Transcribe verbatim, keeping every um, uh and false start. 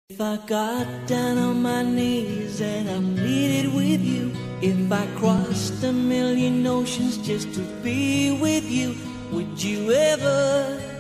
If I got down on my knees and I pleaded with you, if I crossed a million oceans just to be with you, would you ever